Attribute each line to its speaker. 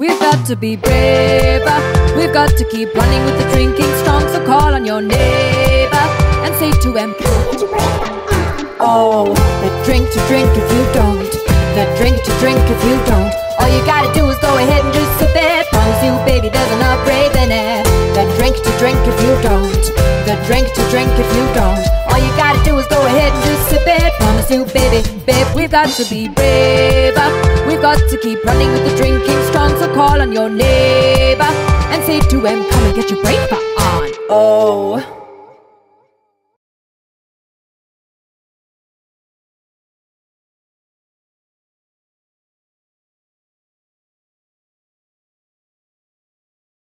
Speaker 1: We've got to be braver. We've got to keep running with the drinking strong. So call on your neighbor and say to him, oh, the drink to drink if you don't. The drink to drink if you don't. All you gotta do is go ahead and just sip it. Promise you, baby, there's enough rave in it. The drink to drink if you don't. The drink to drink if you don't. All you gotta do is go ahead and just sip it. Promise you, baby, babe, we've got to be braver. We've got to keep running with the drinking strong. So call on your neighbor and say to him, come and get your break on. Oh,